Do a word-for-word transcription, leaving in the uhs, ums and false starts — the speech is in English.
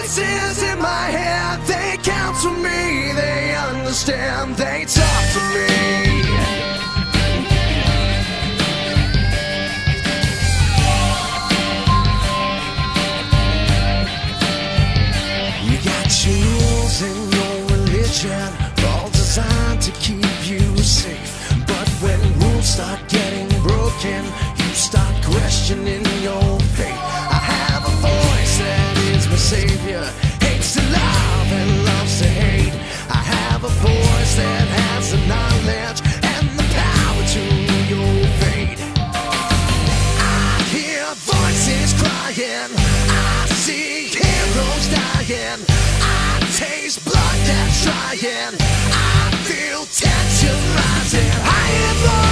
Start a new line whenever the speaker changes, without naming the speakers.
voices in my head, they counsel me, they understand, they talk to me. You got your rules in your religion, all designed to keep you safe. But when rules start getting broken, you start questioning your faith. I have a voice that is my savior, hates to love and loves to hate. I have a voice that has the knowledge and the power to your fate. I hear voices crying, I see heroes dying, I taste blood that's trying, I feel tension rising. I hear voices